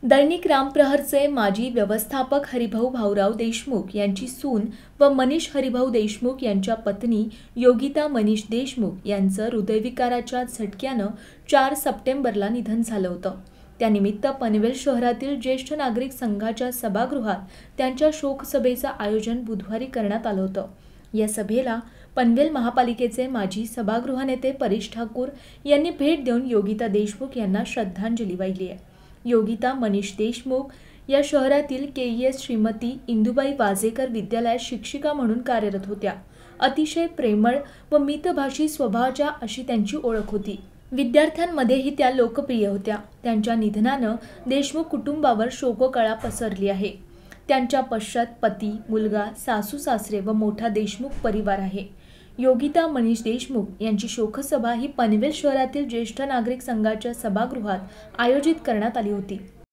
दैनिक रामप्रहरचे माजी व्यवस्थापक हरिभाऊ भाऊराव देशमुख यांची सून व मनीष हरिभाऊ देशमुख यांच्या पत्नी योगिता मनीष देशमुख यांचं हृदयविकाराच्या झटक्यानं 4 सप्टेंबरला निधन झालं होतं। त्यानिमित्त पनवेल शहरातील ज्येष्ठ नागरिक संघाच्या सभागृहात त्यांच्या शोकसभेचं आयोजन बुधवारी करण्यात आलं होतं। या सभेला पनवेल महापालिकेचे माजी सभागृह नेते परेश ठाकूर यांनी भेट देऊन योगिता देशमुख यांना श्रद्धांजली वाहिली आहे। योगिता मनीष देशमुख या शहरातील केईएस श्रीमती इंदुबाई वाजेकर विद्यालयात शिक्षिका म्हणून कार्यरत होत्या। अतिशय प्रेमळ व मितभाषी स्वभावाच्या अशी त्यांची ओळख होती। विद्यार्थ्यांमध्येही त्या लोकप्रिय होत्या। त्यांच्या निधनानं देशमुख कुटुंबावर शोककळा पसरली आहे। त्यांच्या पश्चात पती, मुलगा, सासू सासरे व मोठा देशमुख परिवार आहे। योगिता मनीष देशमुख यांची शोकसभा ही पनवेल शहरातील ज्येष्ठ नागरिक संघाच्या सभागृहात आयोजित करण्यात आली होती।